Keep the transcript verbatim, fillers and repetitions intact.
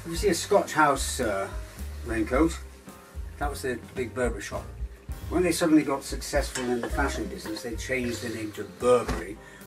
If you see a Scotch House uh, raincoat, that was the big Burberry shop. When they suddenly got successful in the fashion business, they changed the name to Burberry,